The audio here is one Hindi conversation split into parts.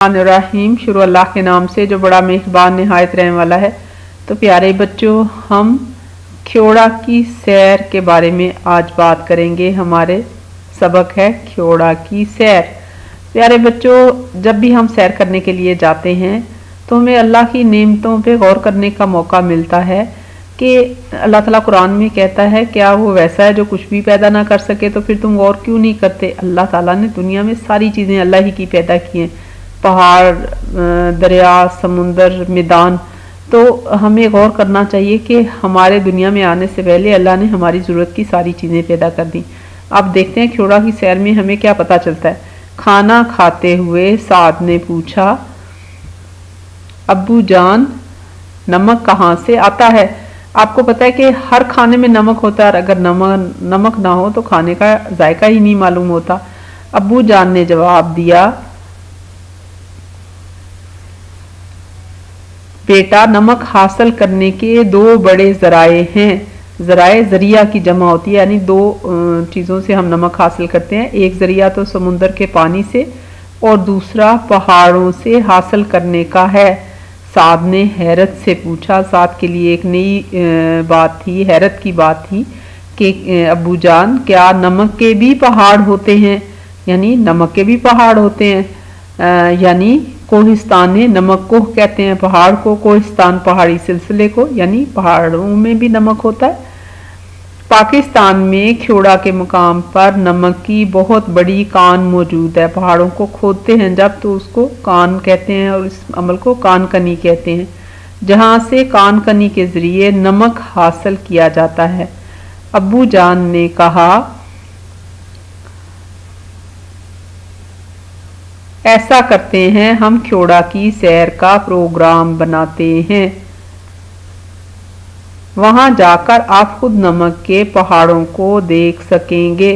रहीम शुरू अल्लाह के नाम से जो बड़ा मेहरबान निहायत रहने वाला है। तो प्यारे बच्चों, हम ख्योड़ा की सैर के बारे में आज बात करेंगे। हमारे सबक है ख्योड़ा की सैर। प्यारे बच्चों, जब भी हम सैर करने के लिए जाते हैं तो हमें अल्लाह की नेमतों पे गौर करने का मौका मिलता है कि अल्लाह ताला कुरान में कहता है क्या वो वैसा है जो कुछ भी पैदा ना कर सके, तो फिर तुम गौर क्यों नहीं करते। अल्लाह ताला ने दुनिया में सारी चीज़ें अल्लाह ही की पैदा की हैं, पहाड़, दरिया, समुंदर, मैदान। तो हमें गौर करना चाहिए कि हमारे दुनिया में आने से पहले अल्लाह ने हमारी ज़रूरत की सारी चीज़ें पैदा कर दी। अब देखते हैं ख्योड़ा की सैर में हमें क्या पता चलता है। खाना खाते हुए साद ने पूछा, अब्बू जान नमक कहाँ से आता है। आपको पता है कि हर खाने में नमक होता है और अगर नमक ना हो तो खाने का जायका ही नहीं मालूम होता। अब्बू जान ने जवाब दिया, बेटा नमक हासिल करने के दो बड़े ज़राए हैं। ज़राए ज़रिया की जमा होती है, यानी दो चीज़ों से हम नमक हासिल करते हैं। एक ज़रिया तो समुंदर के पानी से और दूसरा पहाड़ों से हासिल करने का है। साद ने हैरत से पूछा। साद के लिए एक नई बात थी, हैरत की बात थी कि अब्बू जान क्या नमक के भी पहाड़ होते हैं, यानी नमक के भी पहाड़ होते हैं। यानी कोहिस्तान नमक को कहते हैं, पहाड़ को कोहिस्तान पहाड़ी सिलसिले को, यानी पहाड़ों में भी नमक होता है। पाकिस्तान में ख्योड़ा के मुकाम पर नमक की बहुत बड़ी कान मौजूद है। पहाड़ों को खोदते हैं जब तो उसको कान कहते हैं और इस अमल को कान कनी कहते हैं, जहाँ से कान कनी के जरिए नमक हासिल किया जाता है। अब्बू जान ने कहा, ऐसा करते हैं, हम ख्योड़ा की सैर का प्रोग्राम बनाते हैं। वहां जाकर आप खुद नमक के पहाड़ों को देख सकेंगे।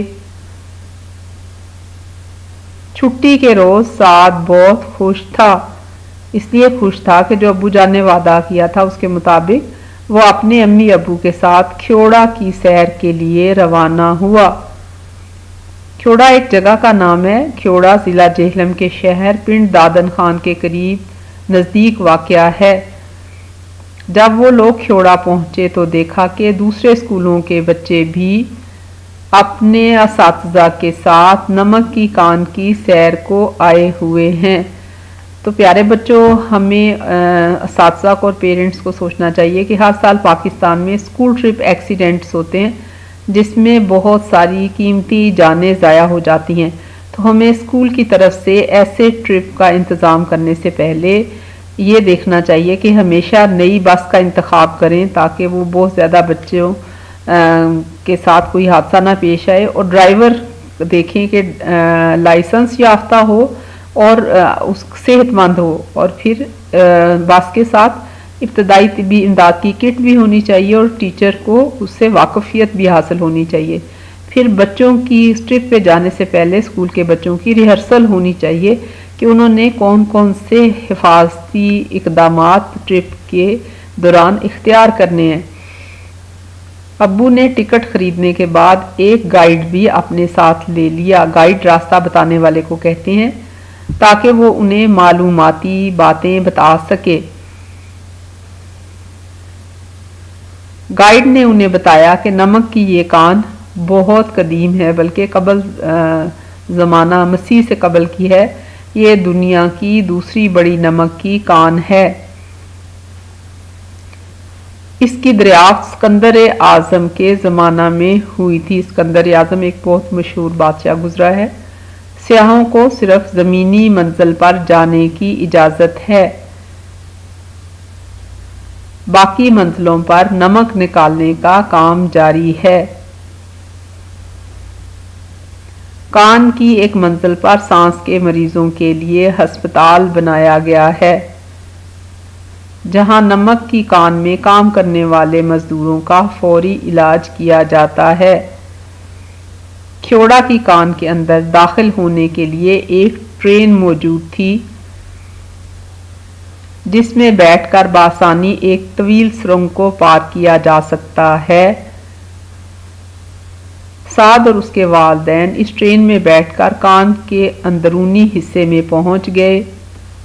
छुट्टी के रोज साद बहुत खुश था। इसलिए खुश था कि जो अब्बू जान ने वादा किया था उसके मुताबिक वो अपने अम्मी अब्बू के साथ ख्योड़ा की सैर के लिए रवाना हुआ। ख्योड़ा एक जगह का नाम है। ख्योड़ा जिला जेहलम के शहर पिंड दादन खान के करीब नज़दीक वाक़या है। जब वो लोग ख्योड़ा पहुंचे तो देखा कि दूसरे स्कूलों के बच्चे भी अपने असातिज़ा के साथ नमक की कान की सैर को आए हुए हैं। तो प्यारे बच्चों, हमें असातिज़ा को और पेरेंट्स को सोचना चाहिए कि हर साल पाकिस्तान में स्कूल ट्रिप एक्सीडेंट्स होते हैं जिसमें बहुत सारी कीमती जानें ज़ाया हो जाती हैं। तो हमें स्कूल की तरफ से ऐसे ट्रिप का इंतज़ाम करने से पहले ये देखना चाहिए कि हमेशा नई बस का इंतखाब करें ताकि वो बहुत ज़्यादा बच्चों के साथ कोई हादसा ना पेश आए, और ड्राइवर देखें कि लाइसेंस याफ्ता हो और उस सेहतमंद हो, और फिर बस के साथ इब्तदाई तिब्बी इमदाद की किट भी होनी चाहिए और टीचर को उससे वाकफियत भी हासिल होनी चाहिए। फिर बच्चों की इस ट्रिप पे जाने से पहले स्कूल के बच्चों की रिहर्सल होनी चाहिए कि उन्होंने कौन कौन से हिफाजती इक़दामात ट्रिप के दौरान इख्तियार करने हैं। अब्बू ने टिकट खरीदने के बाद एक गाइड भी अपने साथ ले लिया। गाइड रास्ता बताने वाले को कहते हैं ताकि वो उन्हें मालूमाती बातें बता सके। गाइड ने उन्हें बताया कि नमक की ये कान बहुत कदीम है, बल्कि कबल ज़माना मसीह से कबल की है। ये दुनिया की दूसरी बड़ी नमक की कान है। इसकी दरियाफ्त सिकंदर आज़म के ज़माना में हुई थी। सिकंदर आज़म एक बहुत मशहूर बादशाह गुजरा है। सियाहों को सिर्फ ज़मीनी मंजिल पर जाने की इजाज़त है, बाकी मंजिलों पर नमक निकालने का काम जारी है। कान की एक मंजिल पर सांस के मरीजों के लिए अस्पताल बनाया गया है, जहां नमक की कान में काम करने वाले मजदूरों का फौरी इलाज किया जाता है। ख्योड़ा की कान के अंदर दाखिल होने के लिए एक ट्रेन मौजूद थी जिसमें बैठकर बासानी एक तवील सुरंग को पार किया जा सकता है। साद और उसके वालिदैन इस ट्रेन में बैठकर कान के अंदरूनी हिस्से में पहुंच गए।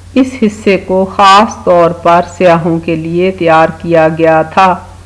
इस हिस्से को खास तौर पर सियाहों के लिए तैयार किया गया था।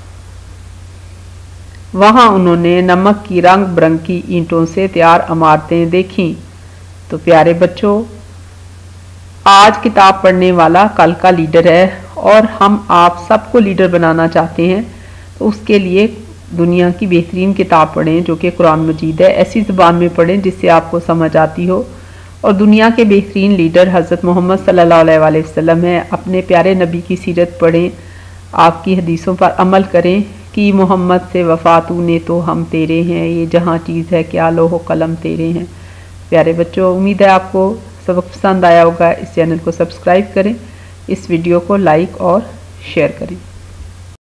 वहां उन्होंने नमक की रंग बिरंगी ईंटों से तैयार इमारतें देखीं। तो प्यारे बच्चों, आज किताब पढ़ने वाला कल का लीडर है और हम आप सबको लीडर बनाना चाहते हैं। तो उसके लिए दुनिया की बेहतरीन किताब पढ़ें जो कि कुरान मजीद है। ऐसी ज़ुबान में पढ़ें जिससे आपको समझ आती हो। और दुनिया के बेहतरीन लीडर हज़रत मोहम्मद सल्लल्लाहु अलैहि वसल्लम है। अपने प्यारे नबी की सीरत पढ़ें, आपकी हदीसों पर अमल करें कि मोहम्मद से वफ़ा तूने तो हम तेरे हैं, ये जहाँ चीज़ है क्या लोहो कलम तेरे हैं। प्यारे बच्चों, उम्मीद है आपको सबक पसंद आया होगा। इस चैनल को सब्सक्राइब करें, इस वीडियो को लाइक और शेयर करें।